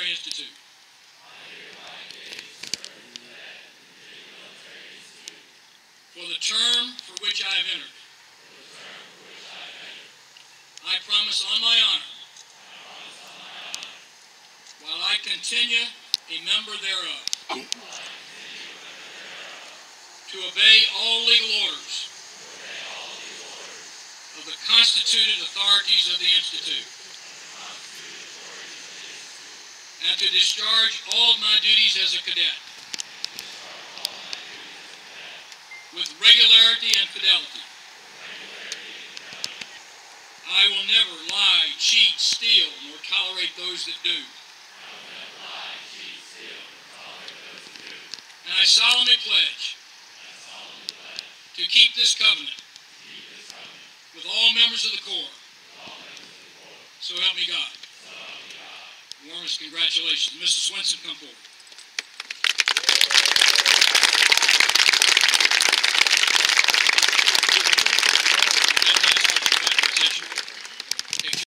Military Institute. For the term for which I have entered. I promise on my honor, while I continue a member thereof, to obey all legal orders of the constituted authorities of the Institute, and to discharge all of my duties as a cadet with regularity and fidelity. I will never lie, cheat, steal, nor tolerate those that do. And I solemnly pledge to keep this covenant with all members of the Corps. So help me God. Warmest congratulations. Mr. Swenson, come forward.